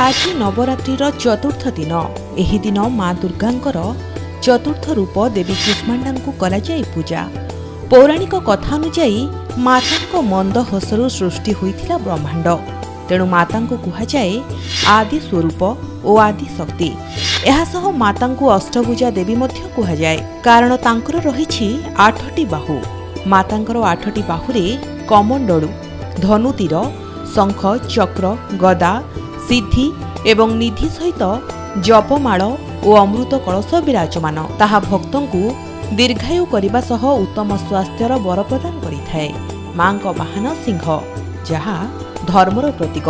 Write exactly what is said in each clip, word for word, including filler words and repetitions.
आज नवरात्रिर चतुर्थ दिन। एही दिन माँ दुर्गांकर चतुर्थ रूप देवी कुष्मांडा करा जाय पूजा। पौराणिक कथा अनुसार माता मंद हसरु सृष्टि होइथिला ब्रह्मांड। तेणु माता कह जाए आदि स्वरूप और आदि शक्ति। एहासह माता अष्टभुजा देवी मध्य कह जाए, कारण तांकर रहिछि आठटी बाहु। मातांकर आठटी बाहुरे कमंडलू, धनुतीर, शंख, चक्र, गदा, सिद्धि एवं निधि सहित जपमाळ और अमृत कलश विराजमान। ताहा भक्तंकु दीर्घायु करने सह उत्तम स्वास्थ्यर वर प्रदान करिथाए। मां को वाहन सिंह, जहा धर्मर प्रतीक।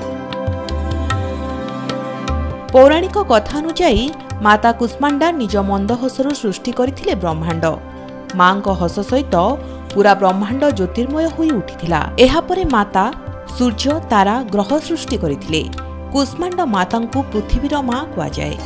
पौराणिक कथा अनुसार माता कुष्मांडा निज मंद हसरु सृष्टि करथिले ब्रह्मांड। मां को हस सहित पूरा ब्रह्मांड ज्योतिर्मय होई उठिथिला। एहा परे माता सूर्य, तारा, ग्रह सृष्टि करथिले। कुष्मांड माता को पृथ्वीर मां कहा जाए।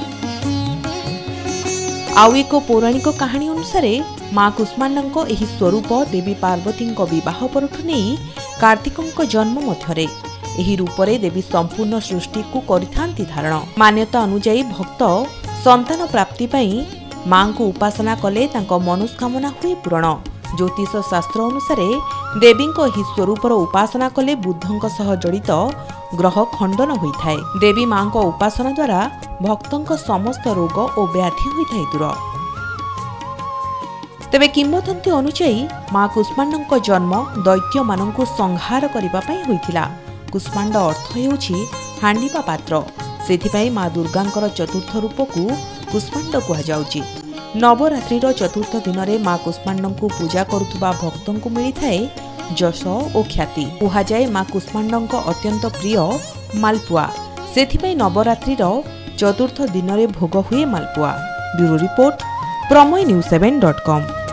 आउ एक पौराणिक कहानी अनुसार माँ कुष्मांडा एही स्वरूप देवी पार्वती विवाह परठु नहीं कार्तिकों जन्म मध्यरे एही रूपरे देवी संपूर्ण सृष्टि को करिथांती धारण। मान्यता अनुसार भक्त संतान प्राप्ति पाई मां को उपासना कले तांको मनोस्कामना हुए पूरण। ज्योतिष शास्त्र अनुसार देवी एही स्वरूपर उपासना कले बुद्धंक सह जड़ित ग्रह खंडन होता है। देवी मां को उपासना द्वारा भक्तों समस्त रोग और व्याधि होता है दूर। तेबे किंवदंती अनुसार मां कुष्मांडा जन्म दैत्य मानंकु संहार करिबा पई होइथिला। कुष्मांड अर्थ हेउछि हांडीपा पात्र। सेथिपई मां दुर्गांकर चतुर्थ रूप को कुष्मांड कहा जाउछि। नवरात्रिर चतुर्थ दिन में मां कुष्मांडा को पूजा करुवा भक्तों को मिलता जश और ख्याति। कह जाए मां कुष्मांडा अत्यंत प्रिय मालपुआ। सेथिपई नवरात्रिर चतुर्थ दिन में भोग हुए malpua. Bureau report Prameya news seven dot com.